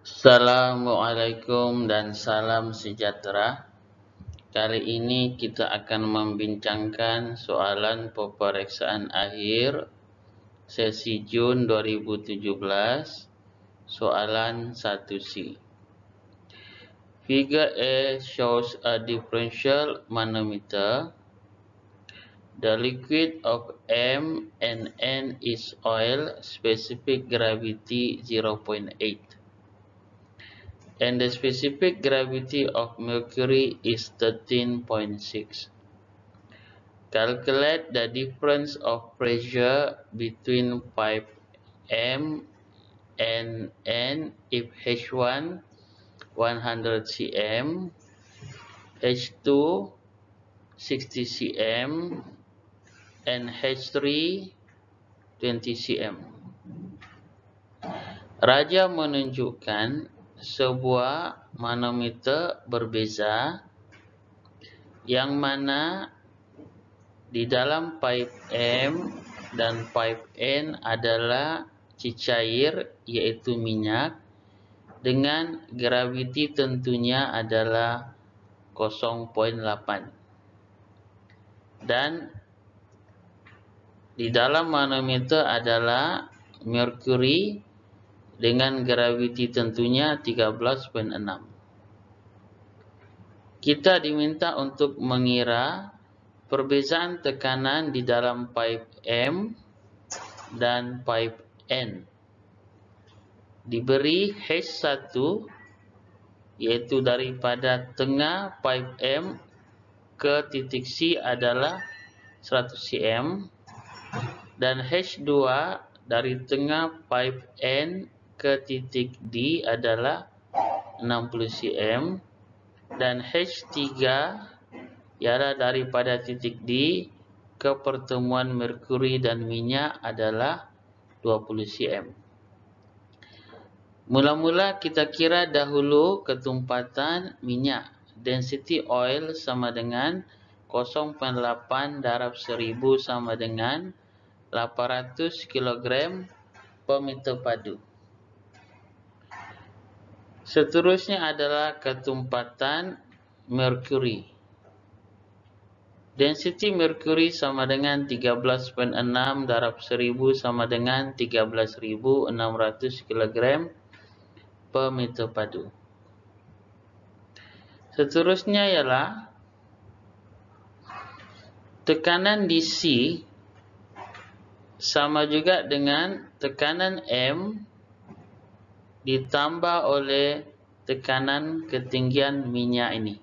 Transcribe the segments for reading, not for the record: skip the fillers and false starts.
Assalamualaikum dan salam sejahtera. Kali ini kita akan membincangkan soalan peperiksaan akhir sesi Jun 2017, soalan 1C. Figure A shows a differential manometer. The liquid of M and N is oil, specific gravity 0.8. And the specific gravity of mercury is 13.6. Calculate the difference of pressure between pipe M and N if H1 100 cm, H2 60 cm, and H3 20 cm. Raja menunjukkan sebuah manometer berbeza yang mana di dalam pipe M dan pipe N adalah cecair, yaitu minyak, dengan graviti tentunya adalah 0.8. Dan di dalam manometer adalah merkuri dengan graviti tentunya 13.6. Kita diminta untuk mengira perbezaan tekanan di dalam pipe M dan pipe N. Diberi H1, yaitu daripada tengah pipe M ke titik C adalah 100 cm, dan H2 dari tengah pipe N ke titik D adalah 60 cm, dan H3 ialah daripada titik D ke pertemuan merkuri dan minyak adalah 20 cm. Mula-mula kita kira dahulu ketumpatan minyak. Density oil sama dengan 0.8 darab 1000 sama dengan 800 kg per meter padu. Seterusnya adalah ketumpatan merkuri. Density merkuri sama dengan 13.6 darab 1000 sama dengan 13.600 kg per meter padu. Seterusnya ialah tekanan di C sama juga dengan tekanan M ditambah oleh tekanan ketinggian minyak ini.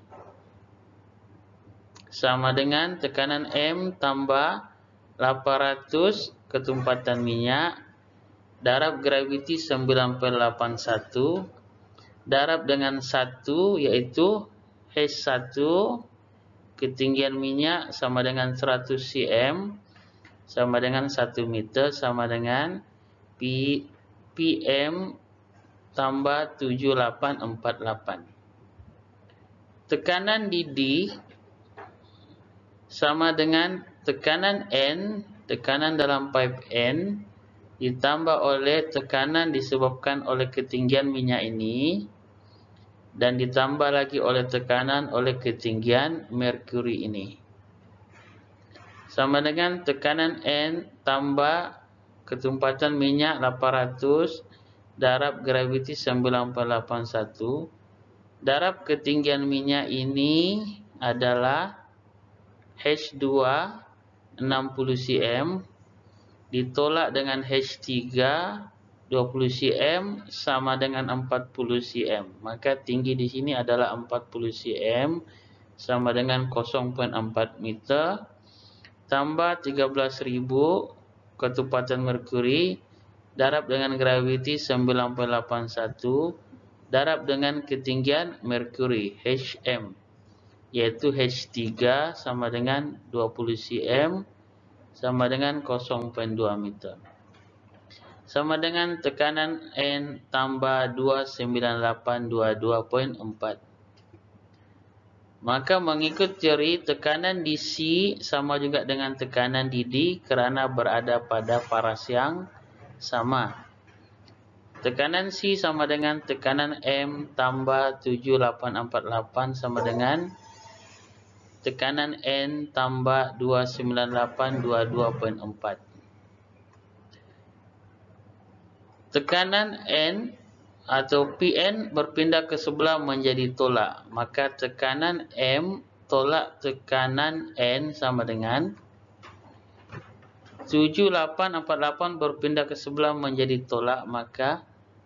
Sama dengan tekanan M tambah 800 ketumpatan minyak darab graviti 9.81 darab dengan 1, yaitu H1 ketinggian minyak sama dengan 100 cm sama dengan 1 meter sama dengan PM tambah 7848. Tekanan di D sama dengan tekanan N, tekanan dalam pipe N, ditambah oleh tekanan disebabkan oleh ketinggian minyak ini, dan ditambah lagi oleh tekanan oleh ketinggian merkuri ini. Sama dengan tekanan N tambah ketumpatan minyak 800 darab graviti 9.81 darab ketinggian minyak ini adalah H2 60 cm ditolak dengan H3 20 cm sama dengan 40 cm. Maka tinggi di sini adalah 40 cm sama dengan 0.4 meter tambah 13.000 ketumpatan merkuri darab dengan graviti 9.81 darab dengan ketinggian merkuri HM, yaitu H3 sama dengan 20 cm sama dengan 0.2 meter. Sama dengan tekanan N tambah 29822.4. Maka mengikut teori, tekanan di C sama juga dengan tekanan di D kerana berada pada paras yang sama. Tekanan C sama dengan tekanan M tambah 7848 sama dengan tekanan N tambah 29822.4. Tekanan N atau Pn berpindah ke sebelah menjadi tolak. Maka tekanan M tolak tekanan N sama dengan 7848 berpindah ke sebelah menjadi tolak. Maka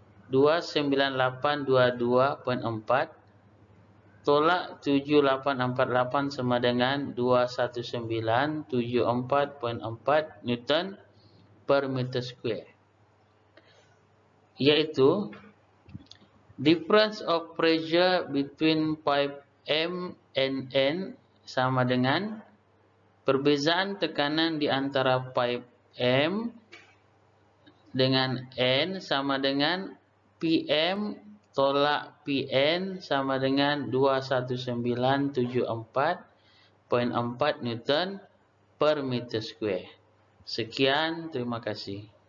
29822.4 tolak 7848 sama dengan 21974.4 Newton per meter square. Iaitu difference of pressure between pipe M and N sama dengan perbezaan tekanan di antara pipe M dengan N sama dengan PM tolak PN sama dengan 21974.4 Newton per meter square. Sekian, terima kasih.